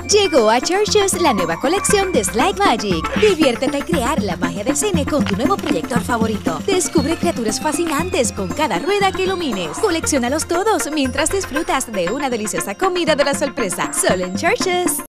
Llegó a Church's la nueva colección de Slide Magic. Diviértete al crear la magia del cine con tu nuevo proyector favorito. Descubre criaturas fascinantes con cada rueda que ilumines. Colecciónalos todos mientras disfrutas de una deliciosa comida de la sorpresa. Solo en Church's.